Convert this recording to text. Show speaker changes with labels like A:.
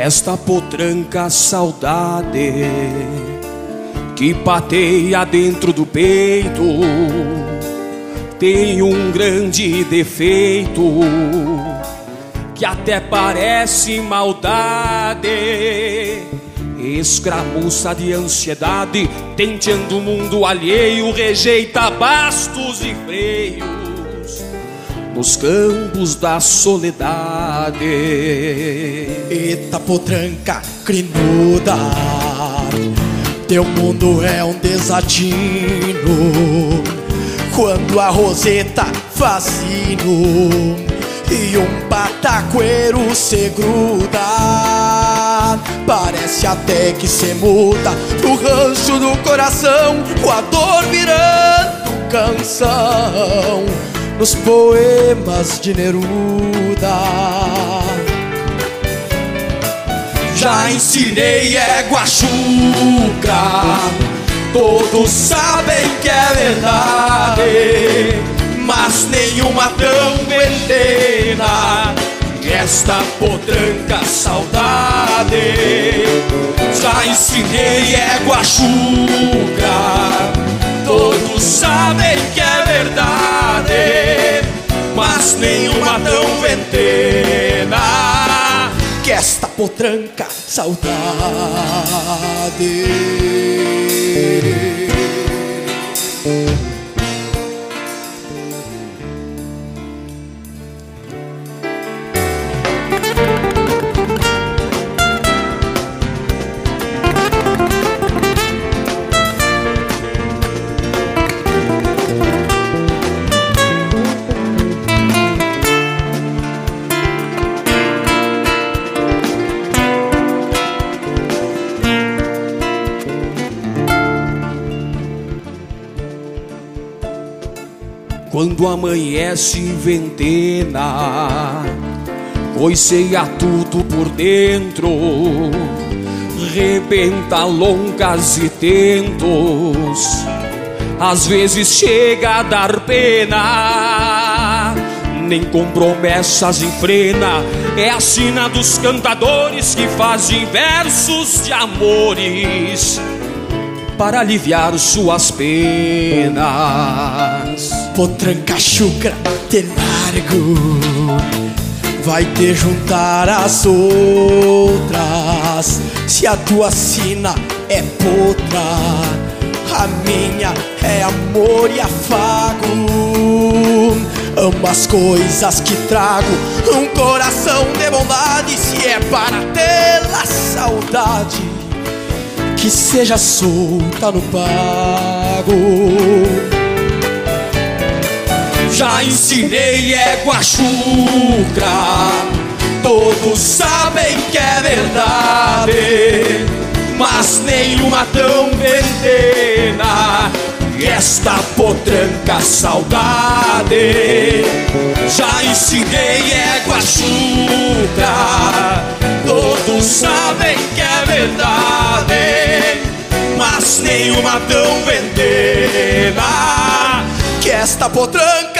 A: esta potranca saudade que pateia dentro do peito tem um grande defeito que até parece maldade. Escramuça de ansiedade, tenteando o mundo alheio, rejeita bastos e freios nos campos da soledade.
B: Eita potranca crinuda, teu mundo é um desatino. Quando a roseta faz sino e um pataqueiro se gruda, parece até que cê muda pro rancho do coração, com a dor virando canção nos poemas de Neruda.
A: Já ensinei égua chucra, todos sabem que é verdade, mas nenhuma tão entena esta potranca saudade. Já ensinei égua chucra, todos sabem que é verdade, mas nenhuma tão ventena
B: que esta potranca saudade.
A: Quando amanhece ventena, coiceia tudo por dentro, rebenta loncas e tentos, às vezes chega a dar pena, nem com promessas enfrena. É a sina dos cantadores que fazem versos de amores para aliviar suas penas.
B: Potranca chucra, te largo, vai te juntar às outras. Se a tua sina é potra, a minha é amor e afago. Ambas coisas que trago, um coração de bondade. Se é para tê-la saudade, que seja solta no pago.
A: Já ensinei égua chucra, todos sabem que é verdade, mas nenhuma tão ventena esta potranca saudade. Já ensinei égua chucra, todos sabem que é verdade, mas nenhuma tão ventena
B: que esta potranca